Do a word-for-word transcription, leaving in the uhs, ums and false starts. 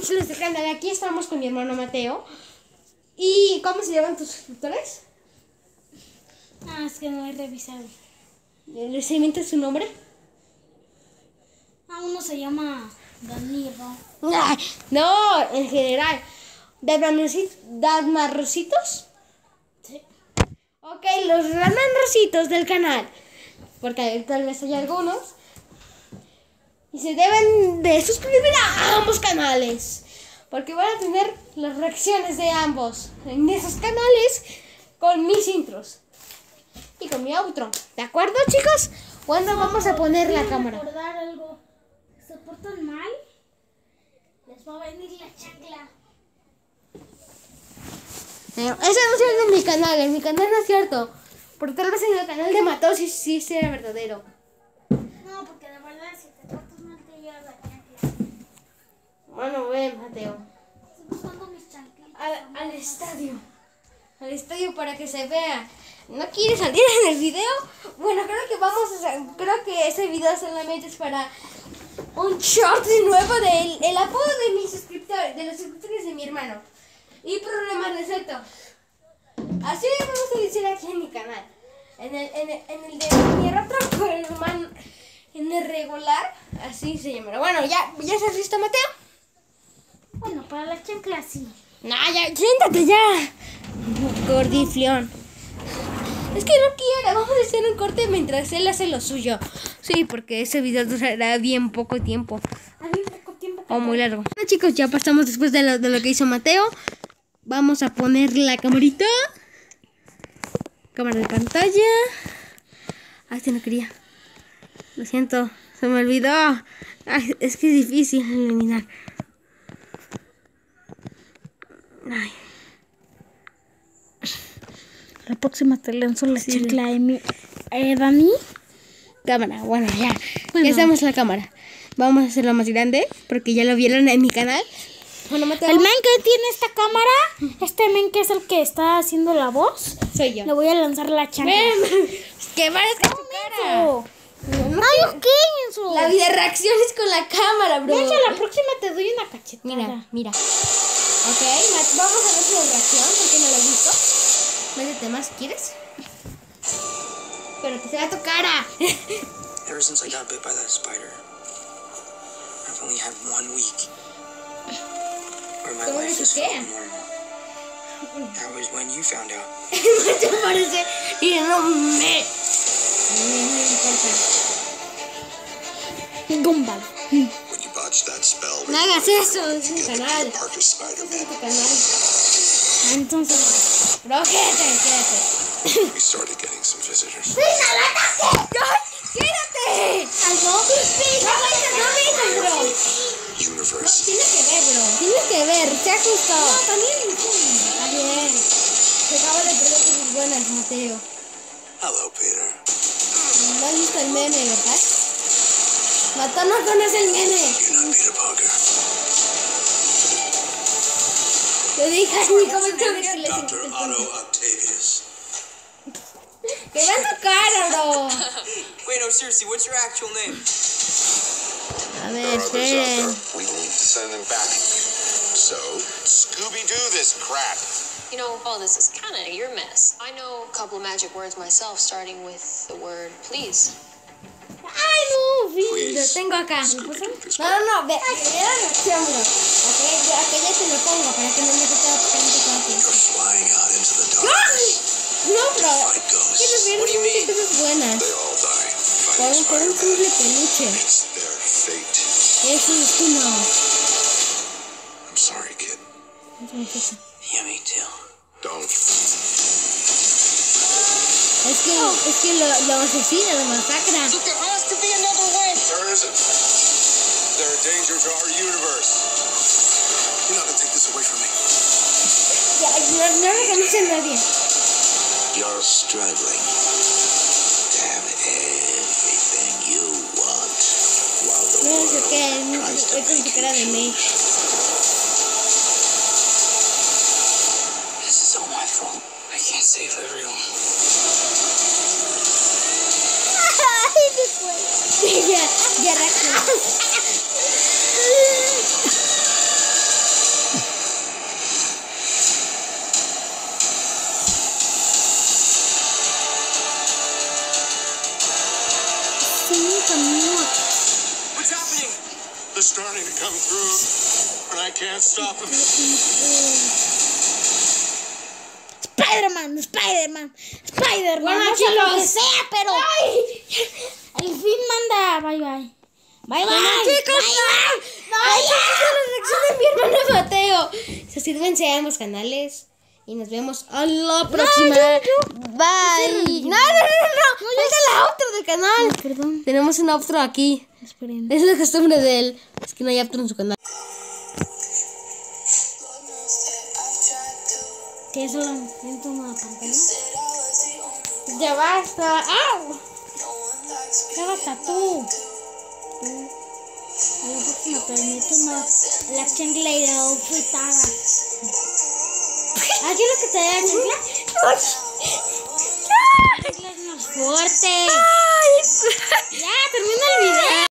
muchos de este canal. Aquí estamos con mi hermano Mateo. ¿Y cómo se llaman tus suscriptores? Ah, es que no he revisado. ¿Les inventas su nombre? Ah, uno se llama Danilo. Ay, no, en general. ¿Dalmarrositos? Sí. Ok, los Dalmarrositos del canal. Porque tal vez hay algunos. Y se deben de suscribir a ambos canales. Porque van a tener las reacciones de ambos en esos canales con mis intros. Y con mi outro. ¿De acuerdo, chicos? ¿Cuándo vamos a poner la cámara? Recordar algo. Si se portan mal, les va a venir la chancla. Eh, eso no es cierto en mi canal. En mi canal no es cierto. Porque tal vez en el canal de Mateo sí, sí sea verdadero. No, porque de verdad si te portas mal te lleva la chancla. Bueno, ven, Mateo. Estoy buscando mis chanclitas. Al, al estadio. Al estadio para que se vea. ¿No quieres salir en el video? Bueno, creo que vamos a hacer, creo que ese video solamente es para un short nuevo del el apodo de mis suscriptores, de los suscriptores de mi hermano. Y problemas resueltos. Así vamos a decir aquí en mi canal. En el, en el, en el de mi otro hermano, en el regular, así se llamará. Bueno, ¿ya, ya estás listo, Mateo? Bueno, para la chancla sí. No, ya, siéntate ya. Gordiflión. Es que no quiere, vamos a hacer un corte mientras él hace lo suyo. Sí, porque ese video durará bien poco tiempo. A mí poco tiempo. O muy largo. Bueno, chicos, ya pasamos después de lo, de lo que hizo Mateo. Vamos a poner la camarita. Cámara de pantalla. Ay, que no quería. Lo siento, se me olvidó. Ay, es que es difícil eliminar. Ay. La próxima te lanzo la Sí. chancla de mi... Eh, Dani. Cámara, bueno, ya. Bueno. Ya estamos en la cámara. Vamos a hacerlo más grande porque ya lo vieron en mi canal. Bueno, Mateo. El men que tiene esta cámara, este men que es el que está haciendo la voz, Soy yo. le voy a lanzar la chancla. Ven, que parezca tu cara. Oh. No, no Ay, quiero- ok, Enzo. La vida reacción es con la cámara, bro. De hecho, la próxima te doy una cachetada. Mira, mira. Ok, Mat- vamos a ver su reacción porque no lo he visto. Métete más, ¿quieres? Pero que se vea tu cara. Ever since I got bit by that spider, I've only had one week where my ¿Cómo life dice has qué? felt normal. That was when you found out. Te parece. Y no me. No me importa. Gumball. When you botched that spell, No hagas eso, es un get to canal. be a Parker Es Spider-Man. tu canal. Entonces, Bro, quédate, quédate. We started getting some visitors. ¡Ay, quédate! algo. No me bro. Universe. Tienes que ver, bro. Tienes que ver, se ha ajustado. No, también. Está bien. Se acaba de perder cosas buenas, Mateo. Hello, Peter. No has visto el meme, ¿verdad? Mateo no conoce el meme. You're not Peter Parker. Lo dije en mi comentario que les Doctor Otto Octavius. Que vean tu cara, bro. Wait, no, seriously, what's your actual name? A There ver, are others out there. esperen. We need to send them back. So, Scooby-Doo this crap. You know, all this is kind of your mess. I know a couple of magic words myself, starting with the word please. Ay, no, sí, lo Please. tengo acá. Scooby-Doo this No, no, no, ve, ve la reacción, bro. Ok, ya, que ya te lo pongo para que no me quede todo picante todo aquí. You're flying out into the darkness. No, bro. Fight ¿Qué ghosts. refieres? What do you Muchas mean? cosas buenas. They all die Por un, fighting por un Spider-Man. simple peluche. It's their fate. Eso es tú no. I'm sorry, kid. Yeah, me too. Don't. Es que, es que lo, lo asesina, lo masacra. There has to be another way. There isn't. They're a danger to our universe. You're not gonna take this away from me. Ya, no, no reconoce a nadie. You're struggling to have everything you want, while the No sé qué, world tries to es con make su cara de you May. choose. This is all my fault. I can't save everyone. Ay, después. Ya, ya reaccionó. starting to come through, and I can't stop him. Spider-Man, Spider-Man, Spider-Man. Bueno, no sé lo que chicos. sea, pero el fin manda. Bye, bye. Bye, bye. Bueno, chicos, bye, no. bye. Ay, esta es la reacción de mi hermano Mateo. Suscríbanse a ambos canales. Y nos vemos a la próxima. yo, yo. Bye. No, no, no, no. No, es la outro del canal. Ah, perdón. Tenemos un outro aquí. Esperen. Es la costumbre de él. Es que no hay outro en su canal. ¿Qué es eso? ¿Siento una pantalla? Ya basta. ¡Au! ¿Qué basta tú? A la próxima te meto una, la chancla y la fritada. ¿Ah, quieres que te dé la chancla? La chancla es más fuerte. Ya, termina el video.